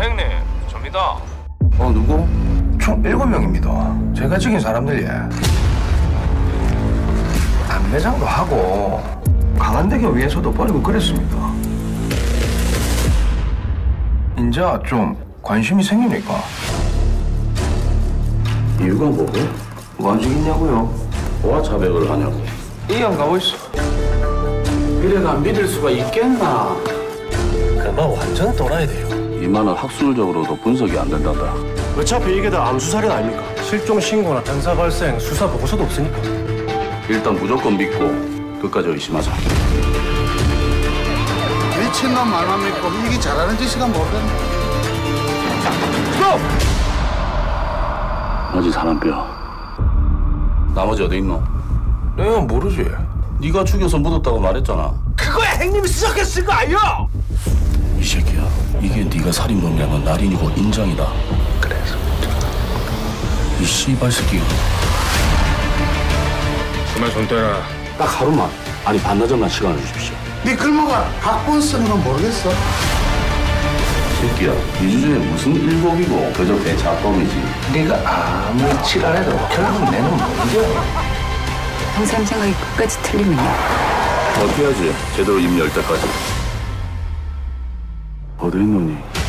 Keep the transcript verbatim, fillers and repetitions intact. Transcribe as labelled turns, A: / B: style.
A: 형님, 접니다.
B: 어, 누구?
C: 총 일곱 명입니다. 제가 죽인 사람들, 예. 안매장도 하고 강한대교 위에서도 버리고 그랬습니다. 이제 좀 관심이 생기니까.
B: 이유가 뭐고?
C: 뭐 죽이냐고요?
B: 뭐가 자백을 하냐고?
C: 이형 가고 있어.
B: 이래가 믿을 수가 있겠나?
D: 그만 완전 돌아야 돼요.
B: 이만은 학술적으로도 분석이 안 된단다.
D: 어차피 이게 다 암수살인 아닙니까? 실종 신고나 병사 발생, 수사 보고서도 없으니까.
B: 일단 무조건 믿고 끝까지 의심하자.
E: 미친놈 말만 믿고 이게 잘하는 짓이가 모르겠네.
B: 스톱! 나머지 사람 빼요. 나머지 어디 있노?
C: 내가 모르지.
B: 네가 죽여서 묻었다고 말했잖아.
D: 그거야 형님이 수작했을 거 아니야?
B: 이 새끼야, 이게 네가 살인범이라면 날인이고 인정이다.
C: 그래서
B: 이 씨발 새끼.
A: 그만 손 떼라.
B: 딱 하루만, 아니 반나절만 시간을 주십시오.
E: 네 글모가 각본 쓰는 건 모르겠어.
B: 새끼야, 이 주제에 무슨 일복이고 그저 배차범이지.
C: 네가 아무리 지랄해도 결국 내는 뭔데?
F: 형사님 생각이 끝까지 틀리면요.
B: 어떻게 하지? 제대로 입 열 때까지. 어디 있노니?